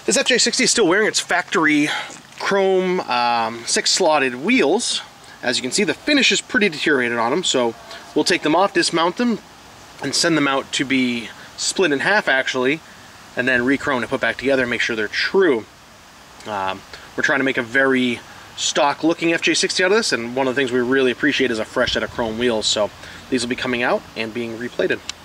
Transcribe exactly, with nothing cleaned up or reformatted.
This F J sixty is still wearing its factory chrome um, six slotted wheels. As you can see, the finish is pretty deteriorated on them, so we'll take them off, dismount them, and send them out to be split in half actually, and then re-chrome and put back together and make sure they're true. Um, we're trying to make a very stock looking F J sixty out of this, and one of the things we really appreciate is a fresh set of chrome wheels, so these will be coming out and being replated.